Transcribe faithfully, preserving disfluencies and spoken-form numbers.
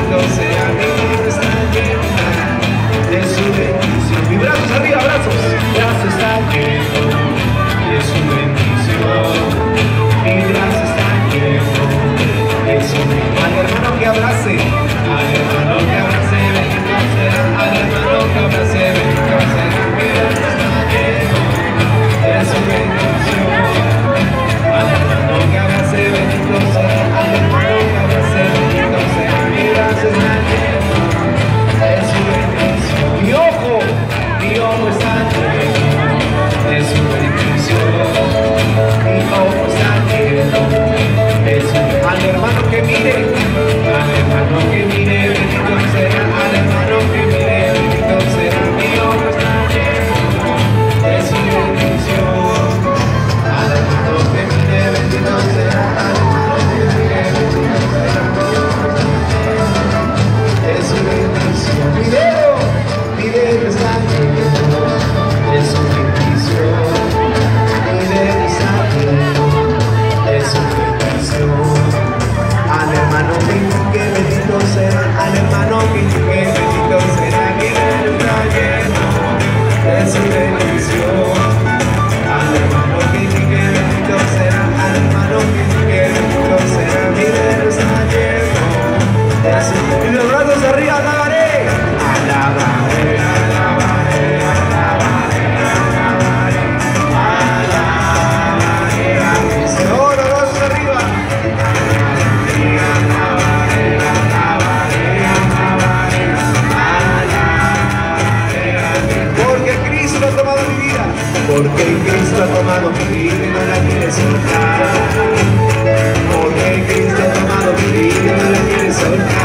bendito sea, mi vida está llena de su bendición. Mis brazos arriba, brazos. Mi brazo está lleno de su bendición. Mi brazo está lleno de su bendición. Al hermano que abrace, al hermano que abrace, bendito sea. Al hermano que abrace, bendito sea. Mi brazo está lleno de su bendición. Al hermano que abrace, bendito sea. Al hermano que abrace, bendito sea. Mi brazo está lleno de su bendición. Mi ojo, mi ojo está lleno de su bendición. Mi ojo está lleno de su bendición. Al hermano que mire, al hermano que mire, bendito sea. Al hermano que mire, bendito sea. Mi ojo está lleno de su bendición. Al hermano que mire, bendito sea. Al hermano que mire, bendito sea. De su bendición. Mi dedo, mi dedo está lleno de su bendición. Mi dedo está lleno de su bendición. Al hermano que que bendito sea. Al hermano que que bendito sea. Mi dedo está lleno de su bendición. Al hermano que que bendito sea. Al hermano que que bendito sea. Mi dedo está lleno de su bendición. Y los brazos arriba, alabaré. Alabaré, alabaré, alabaré, alabaré, alabaré a mi Señor. Los brazos arriba. Alabaré, alabaré, alabaré, alabaré a mi. Porque Cristo ha tomado mi vida. Porque Cristo ha tomado mi vida y no la quiere soltar. Porque Cristo ha tomado mi vida y no la quiere soltar.